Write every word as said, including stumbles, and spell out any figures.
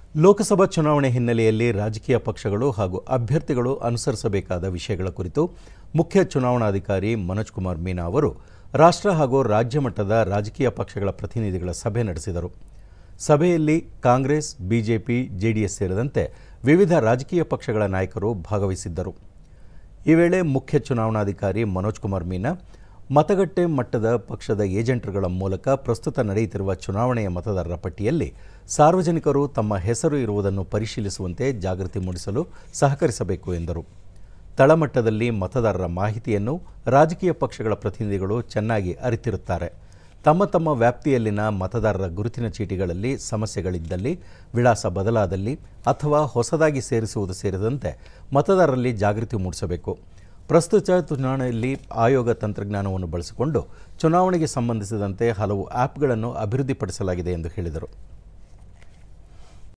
ಲೋಕಸಭಾ ಚುನಾವಣೆ ಹಿನ್ನೆಲೆಯಲ್ಲಿ ರಾಜಕೀಯ ಪಕ್ಷಗಳು ಹಾಗೂ ಅಭ್ಯರ್ಥಿಗಳು ಅನುಸರಿಸಬೇಕಾದ ವಿಷಯಗಳ ಕುರಿತು ಮುಖ್ಯ ಚುನಾವಣಾಧಿಕಾರಿ ಮನೋಜ್ ಕುಮಾರ್ ಮೀನಾ ಅವರು ರಾಷ್ಟ್ರ ಹಾಗೂ ರಾಜ್ಯ ಮಟ್ಟದ ರಾಜಕೀಯ ಪಕ್ಷಗಳ ಪ್ರತಿನಿಧಿಗಳ ಸಭೆ ನಡೆಸಿದರು. ಸಭೆಯಲ್ಲಿ ಕಾಂಗ್ರೆಸ್, ಬಿಜೆಪಿ, ಜೆಡಿಎಸ್ ಸೇರಿದಂತೆ ವಿವಿಧ ರಾಜಕೀಯ ಪಕ್ಷಗಳ ನಾಯಕರು ಭಾಗವಹಿಸಿದ್ದರು. ಈ ವೇಳೆ ಮುಖ್ಯ ಚುನಾವಣಾಧಿಕಾರಿ ಮನೋಜ್ ಕುಮಾರ್ ಮೀನಾ ಮತಗಟ್ಟೆ ಮಟ್ಟದ ಪಕ್ಷದ ಏಜೆಂಟ್ಗಳ ಮೂಲಕ ಪ್ರಸ್ತುತ ನಡೆಯುತ್ತಿರುವ ಚುನಾವಣೆಯ ಮತದಾರರ ಪಟ್ಟಿಯಲ್ಲಿ ಸಾರ್ವಜನಿಕರು ತಮ್ಮ ಹೆಸರು ಇರುವುದನ್ನು ಪರಿಶೀಲಿಸುವಂತೆ ಜಾಗೃತಿ ಮೂಡಿಸಲು ಸಹಕರಿಸಬೇಕು ಎಂದರು. ತಳಮಟ್ಟದಲ್ಲಿ ಮತದಾರರ ಮಾಹಿತಿಯನ್ನು ರಾಜಕೀಯ ಪಕ್ಷಗಳ ಪ್ರತಿನಿಧಿಗಳು ಚೆನ್ನಾಗಿ ಅರಿತಿರುತ್ತಾರೆ. ತಮ್ಮ ತಮ್ಮ ವ್ಯಾಪ್ತಿಯಲ್ಲಿನ ಮತದಾರರ ಗುರುತಿನ ಚೀಟಿಗಳಲ್ಲಿ ಸಮಸ್ಯೆಗಳಿದ್ದಲ್ಲಿ, ವಿಳಾಸ ಬದಲಾದಲ್ಲಿ ಅಥವಾ ಹೊಸದಾಗಿ ಸೇರಿಸುವುದು ಸೇರಿದಂತೆ ಮತದಾರರಲ್ಲಿ ಜಾಗೃತಿ ಮೂಡಿಸಬೇಕು. ಪ್ರಸ್ತುತ ಚುನಾವಣೆಯಲ್ಲಿ ಆಯೋಗ ತಂತ್ರಜ್ಞಾನವನ್ನು ಬಳಸಿಕೊಂಡು ಚುನಾವಣೆಗೆ ಸಂಬಂಧಿಸಿದಂತೆ ಹಲವು ಆ್ಯಪ್ಗಳನ್ನು ಅಭಿವೃದ್ಧಿಪಡಿಸಲಾಗಿದೆ ಎಂದು ಹೇಳಿದರು.